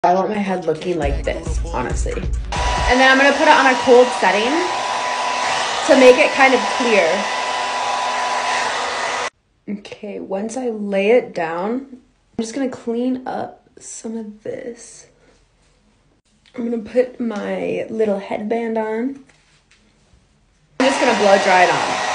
I want my head looking like this, honestly. And then I'm gonna put it on a cold setting to make it kind of clear. Okay, once I lay it down, I'm just gonna clean up some of this. I'm gonna put my little headband on. I'm just gonna blow dry it on.